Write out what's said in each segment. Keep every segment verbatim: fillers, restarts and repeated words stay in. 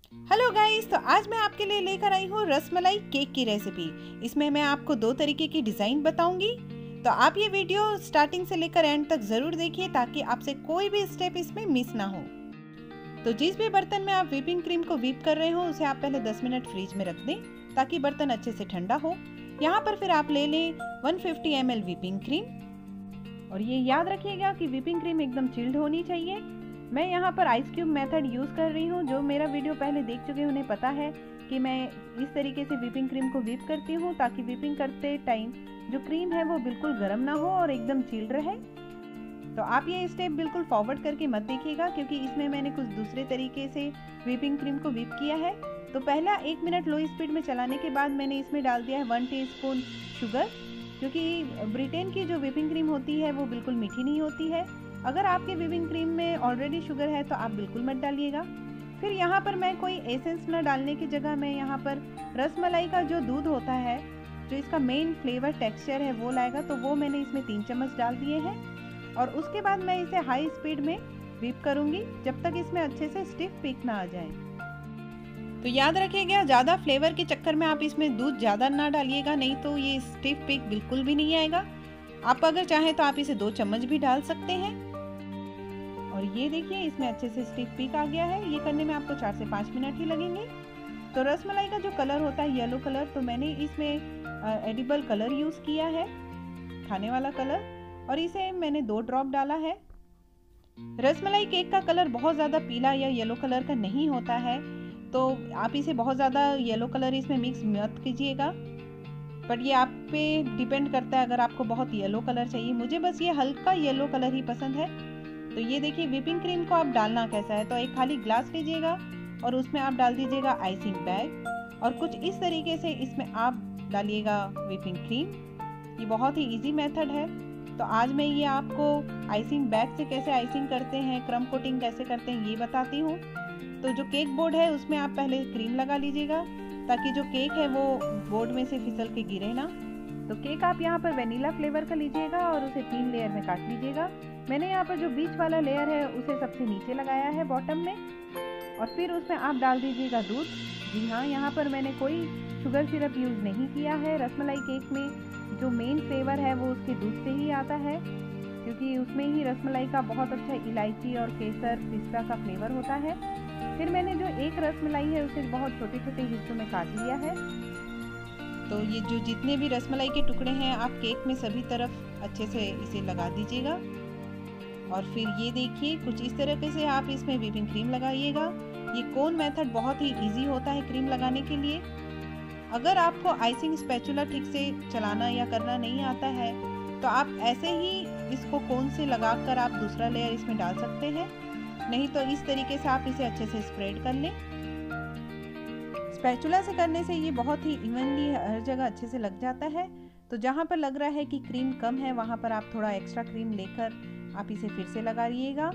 Hello guys, तो आज मैं आपके लिए लेकर आई हूँ रसमलाई केक की रेसिपी। इसमें मैं आपको दो तरीके की डिज़ाइन बताऊंगी, तो आप ये वीडियो स्टार्टिंग से लेकर एंड तक ज़रूर देखिए ताकि आपसे कोई भी स्टेप इसमें मिस ना हो। तो जिस भी बर्तन में आप व्हिपिंग क्रीम को व्हिप कर रहे हो उसे आप पहले दस मिनट फ्रीज में रख दें ताकि बर्तन अच्छे से ठंडा हो। यहाँ पर फिर आप ले लें एक सौ पचास एम एल व्हिपिंग क्रीम, और ये याद रखिएगा कि व्हिपिंग क्रीम एकदम चिल्ड होनी चाहिए। मैं यहाँ पर आइस क्यूब मेथड यूज़ कर रही हूँ। जो मेरा वीडियो पहले देख चुके हैं उन्हें पता है कि मैं इस तरीके से व्हिपिंग क्रीम को व्हिप करती हूँ ताकि व्हिपिंग करते टाइम जो क्रीम है वो बिल्कुल गर्म ना हो और एकदम चिल्ड रहे। तो आप ये स्टेप बिल्कुल फॉरवर्ड करके मत देखिएगा क्योंकि इसमें मैंने कुछ दूसरे तरीके से व्हिपिंग क्रीम को व्हिप किया है। तो पहला एक मिनट लो स्पीड में चलाने के बाद मैंने इसमें डाल दिया है वन टी स्पून शुगर, क्योंकि ब्रिटेन की जो व्हिपिंग क्रीम होती है वो बिल्कुल मीठी नहीं होती है। अगर आपके व्हिपिंग क्रीम में ऑलरेडी शुगर है तो आप बिल्कुल मत डालिएगा। फिर यहाँ पर मैं कोई एसेंस न डालने की जगह मैं यहाँ पर रसमलाई का जो दूध होता है, जो इसका मेन फ्लेवर टेक्सचर है वो लाएगा, तो वो मैंने इसमें तीन चम्मच डाल दिए हैं। और उसके बाद मैं इसे हाई स्पीड में व्हिप करूँगी जब तक इसमें अच्छे से स्टिफ पीक ना आ जाए। तो याद रखिएगा, ज़्यादा फ्लेवर के चक्कर में आप इसमें दूध ज़्यादा ना डालिएगा, नहीं तो ये स्टिफ पीक बिल्कुल भी नहीं आएगा। आप अगर चाहें तो आप इसे दो चम्मच भी डाल सकते हैं। और ये देखिए इसमें अच्छे से स्टिफ पीक आ गया है। ये करने में आपको चार से पाँच मिनट ही लगेंगे। तो रसमलाई का जो कलर होता है येलो कलर, तो मैंने इसमें एडिबल कलर यूज़ किया है, खाने वाला कलर, और इसे मैंने दो ड्रॉप डाला है। रसमलाई केक का कलर बहुत ज़्यादा पीला या येलो कलर का नहीं होता है, तो आप इसे बहुत ज़्यादा येलो कलर इसमें मिक्स मत कीजिएगा। बट ये आप पे डिपेंड करता है, अगर आपको बहुत येलो कलर चाहिए। मुझे बस ये हल्का येलो कलर ही पसंद है। तो ये देखिए व्हिपिंग क्रीम को आप डालना कैसा है, तो एक खाली ग्लास लीजिएगा और उसमें आप डाल दीजिएगा आइसिंग बैग, और कुछ इस तरीके से इसमें आप डालिएगा व्हिपिंग क्रीम। ये बहुत ही इजी मेथड है। तो आज मैं ये आपको आइसिंग बैग से कैसे आइसिंग करते हैं, क्रम कोटिंग कैसे करते हैं ये बताती हूँ। तो जो केक बोर्ड है उसमें आप पहले क्रीम लगा लीजिएगा ताकि जो केक है वो बोर्ड में से फिसल के गिरे ना। तो केक आप यहाँ पर वेनिला फ्लेवर का लीजिएगा और उसे तीन लेयर में काट लीजिएगा। मैंने यहाँ पर जो बीच वाला लेयर है उसे सबसे नीचे लगाया है बॉटम में, और फिर उसमें आप डाल दीजिएगा दूध। जी हाँ, यहाँ पर मैंने कोई शुगर सिरप यूज़ नहीं किया है। रसमलाई केक में जो मेन फ्लेवर है वो उसके दूध से ही आता है, क्योंकि उसमें ही रसमलाई का बहुत अच्छा इलायची और केसर पिस्ता का फ्लेवर होता है। फिर मैंने जो एक रसमलाई है उसे बहुत छोटे छोटे हिस्सों में काट लिया है। तो ये जो जितने भी रसमलाई के टुकड़े हैं आप केक में सभी तरफ अच्छे से इसे लगा दीजिएगा। और फिर ये देखिए कुछ इस तरीके से आप इसमें व्हिपिंग क्रीम लगाइएगा। ये कोन मेथड बहुत ही इजी होता है क्रीम लगाने के लिए। अगर आपको आइसिंग स्पैचुला ठीक से चलाना या करना नहीं आता है तो आप ऐसे ही इसको कोन से लगाकर आप दूसरा लेयर इसमें डाल सकते हैं, नहीं तो इस तरीके से आप इसे अच्छे से स्प्रेड कर लें। स्पैचुला से करने से ये बहुत ही इवनली हर जगह अच्छे से लग जाता है। तो जहाँ पर लग रहा है कि क्रीम कम है वहाँ पर आप थोड़ा एक्स्ट्रा क्रीम लेकर आप इसे फिर से लगाइएगा।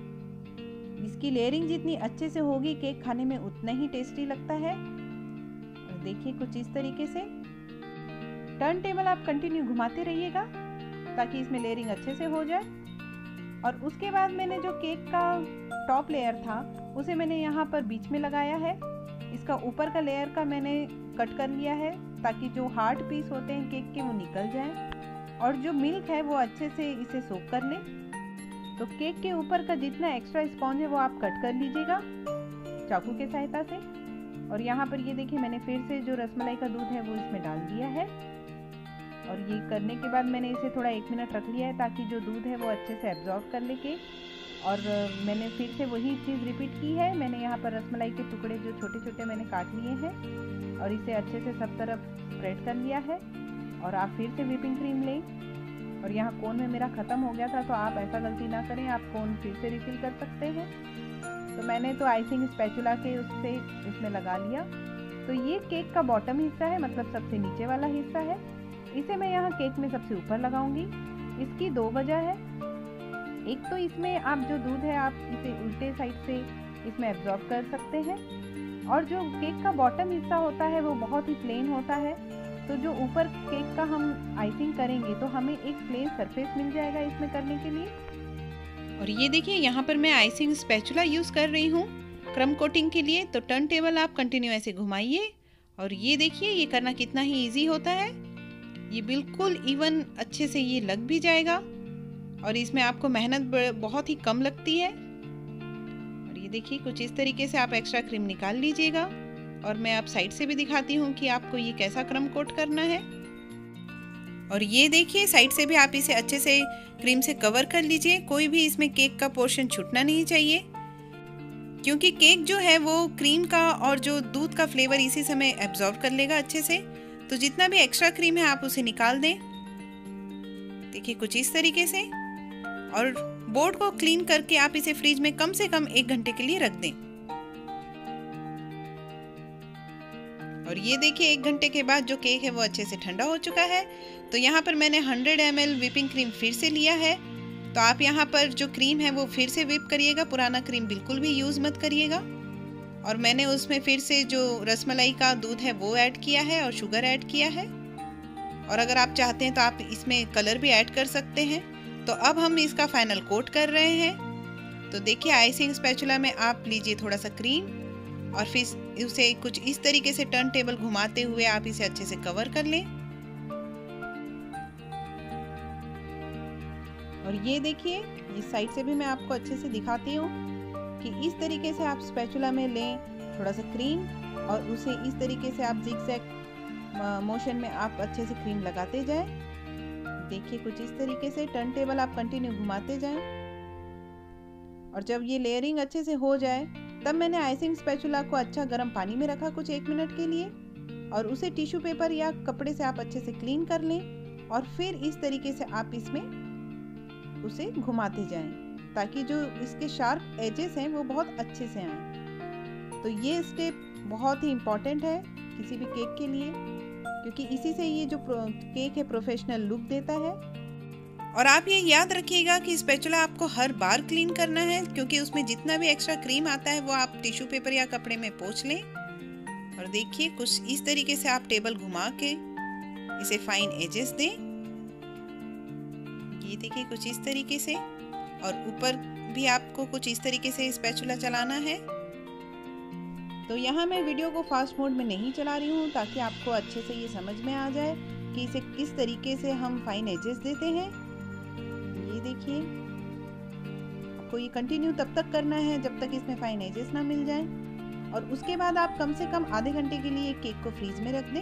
इसकी लेयरिंग जितनी अच्छे से होगी केक खाने में उतना ही टेस्टी लगता है। और देखिए कुछ इस तरीके से टर्न टेबल आप कंटिन्यू घुमाते रहिएगा ताकि इसमें लेयरिंग अच्छे से हो जाए। और उसके बाद मैंने जो केक का टॉप लेयर था उसे मैंने यहाँ पर बीच में लगाया है। इसका ऊपर का लेयर का मैंने कट कर लिया है ताकि जो हार्ड पीस होते हैं केक के वो निकल जाएं, और जो मिल्क है वो अच्छे से इसे सोक कर लें। तो केक के ऊपर का जितना एक्स्ट्रा स्पॉन्ज है वो आप कट कर लीजिएगा चाकू के सहायता से। और यहाँ पर ये देखिए मैंने फिर से जो रसमलाई का दूध है वो इसमें डाल दिया है, और ये करने के बाद मैंने इसे थोड़ा एक मिनट रख लिया है ताकि जो दूध है वो अच्छे से एब्जॉर्ब कर ले केक। और मैंने फिर से वही चीज़ रिपीट की है। मैंने यहाँ पर रसमलाई के टुकड़े जो छोटे छोटे मैंने काट लिए हैं और इसे अच्छे से सब तरफ स्प्रेड कर लिया है। और आप फिर से व्हिपिंग क्रीम लें, और यहाँ कोन में मेरा ख़त्म हो गया था तो आप ऐसा गलती ना करें, आप कोन फिर से रिफिल कर सकते हैं। तो मैंने तो आइसिंग स्पैचुला के उससे इसमें लगा लिया। तो ये केक का बॉटम हिस्सा है, मतलब सबसे नीचे वाला हिस्सा है। इसे मैं यहाँ केक में सबसे ऊपर लगाऊंगी। इसकी दो वजह है। एक तो इसमें आप जो दूध है आप इसे उल्टे साइड से इसमें एब्जॉर्ब कर सकते हैं, और जो केक का बॉटम हिस्सा होता है वो बहुत ही प्लेन होता है। तो जो ऊपर केक का हम आइसिंग करेंगे तो हमें एक प्लेन सरफेस मिल जाएगा इसमें करने के लिए। और ये देखिए यहाँ पर मैं आइसिंग स्पैचुला यूज़ कर रही हूँ। क्रम कोटिंग के लिए। तो टर्न टेबल आप कंटिन्यू ऐसे घुमाइए और ये देखिए ये करना कितना ही इजी होता है। ये बिल्कुल इवन अच्छे से ये लग भी जाएगा और इसमें आपको मेहनत बहुत ही कम लगती है। और ये देखिए कुछ इस तरीके से आप एक्स्ट्रा क्रीम निकाल लीजिएगा और मैं आप साइड से भी दिखाती हूँ कि आपको ये कैसा क्रम कोट करना है। और ये देखिए साइड से भी आप इसे अच्छे से क्रीम से कवर कर लीजिए। कोई भी इसमें केक का पोर्शन छूटना नहीं चाहिए, क्योंकि केक जो है वो क्रीम का और जो दूध का फ्लेवर इसी समय एब्जॉर्ब कर लेगा अच्छे से। तो जितना भी एक्स्ट्रा क्रीम है आप उसे निकाल दें। देखिए कुछ इस तरीके से। और बोर्ड को क्लीन करके आप इसे फ्रिज में कम से कम एक घंटे के लिए रख दें। और ये देखिए एक घंटे के बाद जो केक है वो अच्छे से ठंडा हो चुका है। तो यहाँ पर मैंने hundred M L whipping cream फिर से लिया है। तो आप यहाँ पर जो क्रीम है वो फिर से व्हिप करिएगा, पुराना क्रीम बिल्कुल भी यूज़ मत करिएगा। और मैंने उसमें फिर से जो रसमलाई का दूध है वो ऐड किया है और शुगर ऐड किया है। और अगर आप चाहते हैं तो आप इसमें कलर भी ऐड कर सकते हैं। तो अब हम इसका फाइनल कोट कर रहे हैं। तो देखिए आइसिंग स्पैचुला में आप लीजिए थोड़ा सा क्रीम और फिर उसे कुछ इस तरीके से टर्न टेबल घुमाते हुए आप इसे अच्छे से कवर कर लें। और ये देखिए इस साइड से भी मैं आपको अच्छे से दिखाती हूँ कि इस तरीके से आप स्पैचुला में लें थोड़ा सा क्रीम और उसे इस तरीके से आप जिगजैग मोशन में आप अच्छे से क्रीम लगाते जाएं। देखिए कुछ इस तरीके से टर्न टेबल आप कंटिन्यू घुमाते जाएं। और जब ये लेयरिंग अच्छे से हो जाए तब मैंने आइसिंग स्पैचुला को अच्छा गर्म पानी में रखा कुछ एक मिनट के लिए और उसे टिश्यू पेपर या कपड़े से आप अच्छे से क्लीन कर लें। और फिर इस तरीके से आप इसमें उसे घुमाते जाएं ताकि जो इसके शार्प एजेस हैं वो बहुत अच्छे से आएं। तो ये स्टेप बहुत ही इम्पॉर्टेंट है किसी भी केक के लिए, क्योंकि इसी से ये जो केक है प्रोफेशनल लुक देता है। और आप ये याद रखिएगा कि स्पैचुला आपको हर बार क्लीन करना है, क्योंकि उसमें जितना भी एक्स्ट्रा क्रीम आता है वो आप टिश्यू पेपर या कपड़े में पोंछ लें। और देखिए कुछ इस तरीके से आप टेबल घुमा के इसे फाइन एजेस दें। ये देखिए कुछ इस तरीके से। और ऊपर भी आपको कुछ इस तरीके से स्पैचुला चलाना है। तो यहाँ मैं वीडियो को फास्ट मोड में नहीं चला रही हूँ ताकि आपको अच्छे से ये समझ में आ जाए कि इसे किस तरीके से हम फाइन एजेस देते हैं। ये देखिए आपको ये कंटिन्यू तब तक करना है जब तक इसमें फाइन एजेस ना मिल जाए। और उसके बाद आप कम से कम आधे घंटे के लिए केक को फ्रीज में रख दें।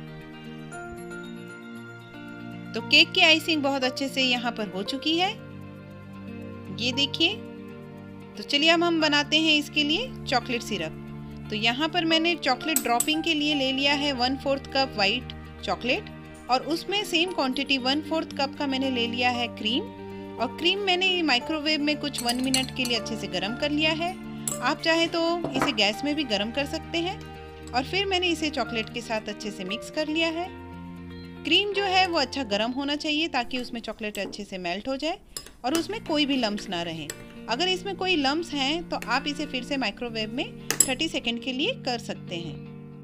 तो केक की आइसिंग बहुत अच्छे से यहाँ पर हो चुकी है, ये देखिए। तो चलिए अब हम बनाते हैं इसके लिए चॉकलेट सिरप। तो यहाँ पर मैंने चॉकलेट ड्रॉपिंग के लिए ले लिया है one fourth cup white chocolate और उसमें same quantity one fourth cup का मैंने ले लिया है क्रीम। और क्रीम मैंने माइक्रोवेव में कुछ वन मिनट के लिए अच्छे से गर्म कर लिया है। आप चाहे तो इसे गैस में भी गर्म कर सकते हैं। और फिर मैंने इसे चॉकलेट के साथ अच्छे से मिक्स कर लिया है। क्रीम जो है वो अच्छा गर्म होना चाहिए ताकि उसमें चॉकलेट अच्छे से मेल्ट हो जाए और उसमें कोई भी लम्स ना रहे। अगर इसमें कोई लम्स हैं तो आप इसे फिर से माइक्रोवेव में तीस सेकंड के लिए कर सकते हैं।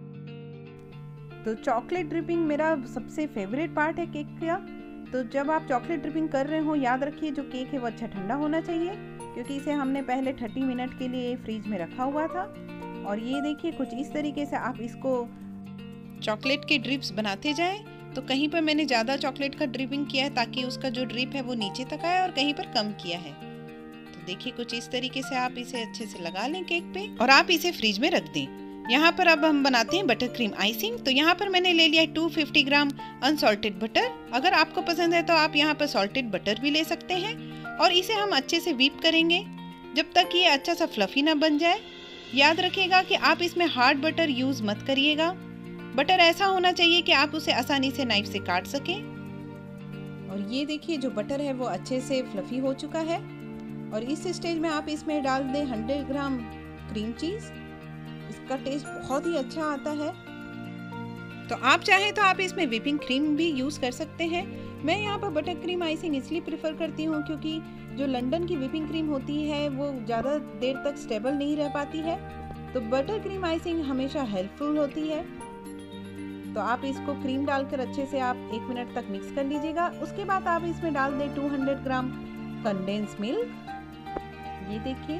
तो चॉकलेट ड्रिपिंग मेरा सबसे फेवरेट पार्ट है केक का। तो जब आप चॉकलेट ड्रिपिंग कर रहे हो याद रखिए जो केक है वो अच्छा ठंडा होना चाहिए, क्योंकि इसे हमने पहले तीस मिनट के लिए फ्रीज में रखा हुआ था। और ये देखिए कुछ इस तरीके से आप इसको चॉकलेट के ड्रिप्स बनाते जाएं। तो कहीं पर मैंने ज़्यादा चॉकलेट का ड्रिपिंग किया है ताकि उसका जो ड्रिप है वो नीचे तक आए और कहीं पर कम किया है। तो देखिए कुछ इस तरीके से आप इसे अच्छे से लगा लें केक पे और आप इसे फ्रिज में रख दें। यहाँ पर अब हम बनाते हैं बटर क्रीम आइसिंग। तो यहाँ पर मैंने ले लिया है दो सौ पचास ग्राम अनसॉल्टेड बटर। अगर आपको पसंद है तो आप यहाँ पर सॉल्टेड बटर भी ले सकते हैं। और इसे हम अच्छे से व्हिप करेंगे जब तक ये अच्छा सा फ्लफी ना बन जाए। याद रखिएगा कि आप इसमें हार्ड बटर यूज़ मत करिएगा। बटर ऐसा होना चाहिए कि आप उसे आसानी से नाइफ से काट सकें। और ये देखिए जो बटर है वो अच्छे से फ्लफी हो चुका है। और इस स्टेज में आप इसमें डाल दें सौ ग्राम क्रीम चीज़। इसका टेस्ट बहुत ही अच्छा आता है। तो आप चाहें तो आप इसमें व्हिपिंग क्रीम भी यूज़ कर सकते हैं। मैं यहाँ पर बटर क्रीम आइसिंग इसलिए प्रेफर करती हूँ क्योंकि जो लंदन की व्हिपिंग क्रीम होती है वो ज़्यादा देर तक स्टेबल नहीं रह पाती है। तो बटर क्रीम आइसिंग हमेशा हेल्पफुल होती है। तो आप इसको क्रीम डालकर अच्छे से आप एक मिनट तक मिक्स कर लीजिएगा। उसके बाद आप इसमें डाल दें दो सौ ग्राम कंडेंस मिल्क। ये देखिए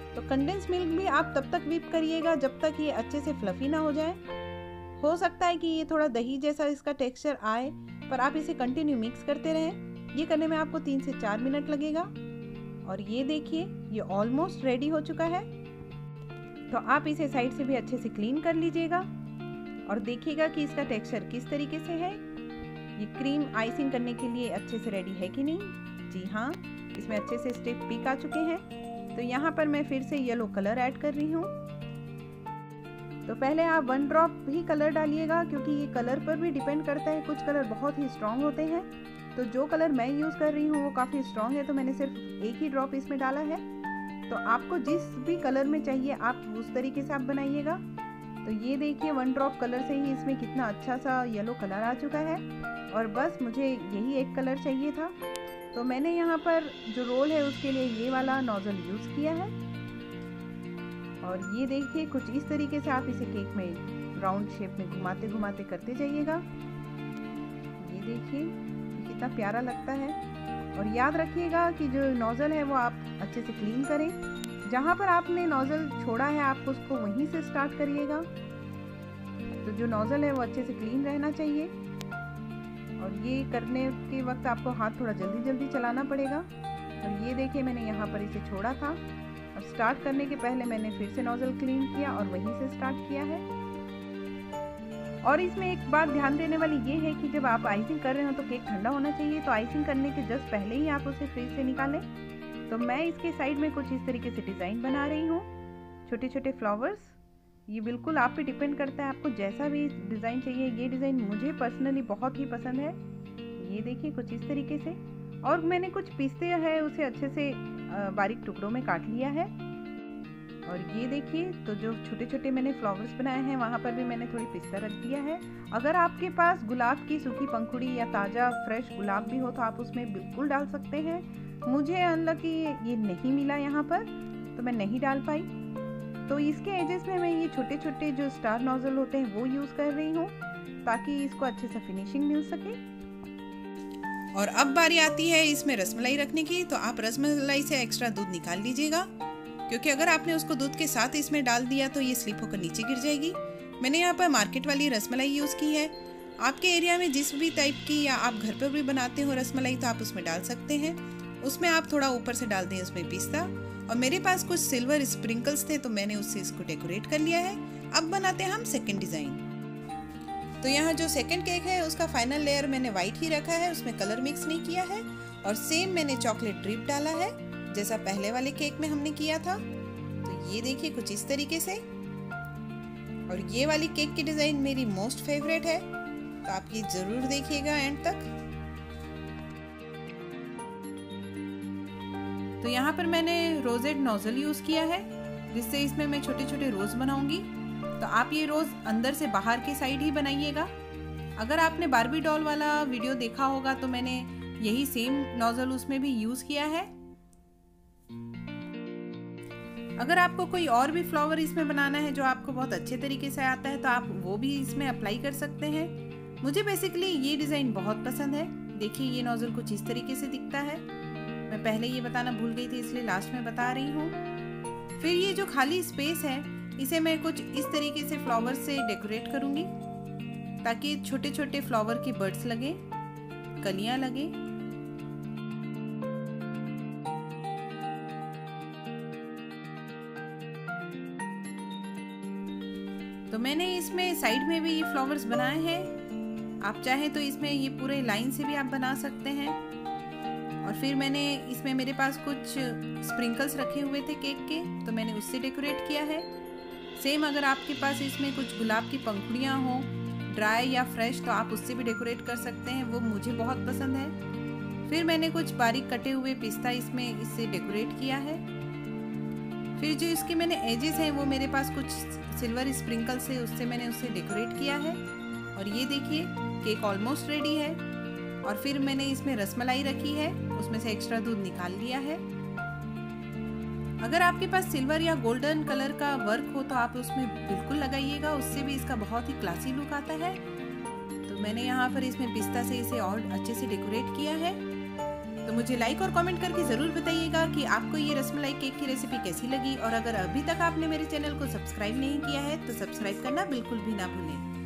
तो कंडेंस मिल्क भी आप तब तक व्हिप करिएगा जब तक ये अच्छे से फ्लफी ना हो जाए। हो सकता है कि ये थोड़ा दही जैसा इसका टेक्सचर आए, पर आप इसे कंटिन्यू मिक्स करते रहें। ये करने में आपको तीन से चार मिनट लगेगा। और ये देखिए ये ऑलमोस्ट रेडी हो चुका है। तो आप इसे साइड से भी अच्छे से क्लीन कर लीजिएगा और देखिएगा कि इसका टेक्सचर किस तरीके से है। ये क्रीम आइसिंग करने के लिए अच्छे से रेडी है कि नहीं। जी हाँ, इसमें अच्छे से स्टिफ पीक आ चुके हैं। तो यहाँ पर मैं फिर से येलो कलर ऐड कर रही हूँ। तो पहले आप वन ड्रॉप ही कलर डालिएगा, क्योंकि ये कलर पर भी डिपेंड करता है। कुछ कलर बहुत ही स्ट्रॉन्ग होते हैं, तो जो कलर मैं यूज़ कर रही हूँ वो काफ़ी स्ट्रॉन्ग है, तो मैंने सिर्फ एक ही ड्रॉप इसमें डाला है। तो आपको जिस भी कलर में चाहिए आप उस तरीके से आप बनाइएगा। तो ये देखिए वन ड्रॉप कलर से ही इसमें कितना अच्छा सा येलो कलर आ चुका है। और बस मुझे यही एक कलर चाहिए था, तो मैंने यहाँ पर जो रोल है उसके लिए ये वाला नोजल यूज़ किया है। और ये देखिए कुछ इस तरीके से आप इसे केक में राउंड शेप में घुमाते घुमाते करते जाइएगा। ये देखिए कितना प्यारा लगता है। और याद रखिएगा कि जो नोज़ल है वो आप अच्छे से क्लीन करें। जहाँ पर आपने नोज़ल छोड़ा है आप उसको वहीं से स्टार्ट करिएगा। तो जो नोज़ल है वो अच्छे से क्लीन रहना चाहिए। और ये करने के वक्त आपको हाथ थोड़ा जल्दी जल्दी चलाना पड़ेगा। और ये देखिए मैंने यहाँ पर इसे छोड़ा था और स्टार्ट करने के पहले मैंने फिर से नोज़ल क्लीन किया और वहीं से स्टार्ट किया है। और इसमें एक बात ध्यान देने वाली ये है कि जब आप आइसिंग कर रहे हो तो केक ठंडा होना चाहिए। तो आइसिंग करने के जस्ट पहले ही आप उसे फ्रिज से निकालें। तो मैं इसके साइड में कुछ इस तरीके से डिज़ाइन बना रही हूँ, छोटे छोटे फ्लावर्स। ये बिल्कुल आप पे डिपेंड करता है, आपको जैसा भी डिज़ाइन चाहिए। ये डिज़ाइन मुझे पर्सनली बहुत ही पसंद है। ये देखिए कुछ इस तरीके से। और मैंने कुछ पिस्ते हैं उसे अच्छे से बारीक टुकड़ों में काट लिया है। और ये देखिए तो जो छोटे छोटे मैंने फ्लावर्स बनाए हैं वहाँ पर भी मैंने थोड़ी पिस्ता रख दिया है। अगर आपके पास गुलाब की सूखी पंखुड़ी या ताज़ा फ्रेश गुलाब भी हो तो आप उसमें बिल्कुल डाल सकते हैं। मुझे अनलकी ये नहीं मिला यहाँ पर, तो मैं नहीं डाल पाई। तो इसके एजेस में मैं ये छोटे छोटे जो स्टार नोजल होते हैं वो यूज़ कर रही हूँ, ताकि इसको अच्छे से फिनिशिंग मिल सके। और अब बारी आती है इसमें रसमलाई रखने की। तो आप रसमलाई से एक्स्ट्रा दूध निकाल लीजिएगा, क्योंकि अगर आपने उसको दूध के साथ इसमें डाल दिया तो ये स्लिप होकर नीचे गिर जाएगी। मैंने यहाँ पर मार्केट वाली रसमलाई यूज़ की है। आपके एरिया में जिस भी टाइप की या आप घर पर भी बनाते हो रसमलाई तो आप उसमें डाल सकते हैं। उसमें आप थोड़ा ऊपर से डाल दें उसमें पिस्ता। और मेरे पास कुछ सिल्वर स्प्रिंकल्स थे तो मैंने उससे इसको डेकोरेट कर लिया है। अब बनाते हैं हम सेकंड डिज़ाइन। तो यहाँ जो सेकंड केक है उसका फाइनल लेयर मैंने वाइट ही रखा है, उसमें कलर मिक्स नहीं किया है। और सेम मैंने चॉकलेट ड्रिप डाला है जैसा पहले वाले केक में हमने किया था। तो ये देखिए कुछ इस तरीके से। और ये वाली केक की डिज़ाइन मेरी मोस्ट फेवरेट है, तो आप ये ज़रूर देखिएगा एंड तक। तो यहाँ पर मैंने रोजेड नोजल यूज़ किया है, जिससे इसमें मैं छोटे छोटे रोज़ बनाऊंगी। तो आप ये रोज़ अंदर से बाहर की साइड ही बनाइएगा। अगर आपने बारबी डॉल वाला वीडियो देखा होगा तो मैंने यही सेम नोजल उसमें भी यूज़ किया है। अगर आपको कोई और भी फ्लावर इसमें बनाना है जो आपको बहुत अच्छे तरीके से आता है तो आप वो भी इसमें अप्लाई कर सकते हैं। मुझे बेसिकली ये डिज़ाइन बहुत पसंद है। देखिए ये नोजल कुछ इस तरीके से दिखता है। मैं पहले ये बताना भूल गई थी इसलिए लास्ट में बता रही हूँ। फिर ये जो खाली स्पेस है इसे मैं कुछ इस तरीके से फ्लावर से डेकोरेट करूँगी, ताकि छोटे छोटे फ्लावर के बर्ड्स लगे, कलियाँ लगे। तो मैंने इसमें साइड में भी ये फ्लावर्स बनाए हैं। आप चाहें तो इसमें ये पूरे लाइन से भी आप बना सकते हैं। और फिर मैंने इसमें मेरे पास कुछ स्प्रिंकल्स रखे हुए थे केक के, तो मैंने उससे डेकोरेट किया है। सेम अगर आपके पास इसमें कुछ गुलाब की पंखुड़ियाँ हों ड्राई या फ्रेश तो आप उससे भी डेकोरेट कर सकते हैं, वो मुझे बहुत पसंद है। फिर मैंने कुछ बारीक कटे हुए पिस्ता इसमें इससे डेकोरेट किया है। फिर जो इसके मैंने एजेस हैं वो मेरे पास कुछ सिल्वर स्प्रिंकल से उससे मैंने उससे डेकोरेट किया है। और ये देखिए केक ऑलमोस्ट रेडी है। और फिर मैंने इसमें रसमलाई रखी है, उसमें से एक्स्ट्रा दूध निकाल लिया है। अगर आपके पास सिल्वर या गोल्डन कलर का वर्क हो तो आप उसमें बिल्कुल लगाइएगा, उससे भी इसका बहुत ही क्लासी लुक आता है। तो मैंने यहाँ पर इसमें पिस्ता से इसे और अच्छे से डेकोरेट किया है। तो मुझे लाइक और कमेंट करके ज़रूर बताइएगा कि आपको ये रसमलाई केक की रेसिपी कैसी लगी। और अगर अभी तक आपने मेरे चैनल को सब्सक्राइब नहीं किया है तो सब्सक्राइब करना बिल्कुल भी ना भूलें।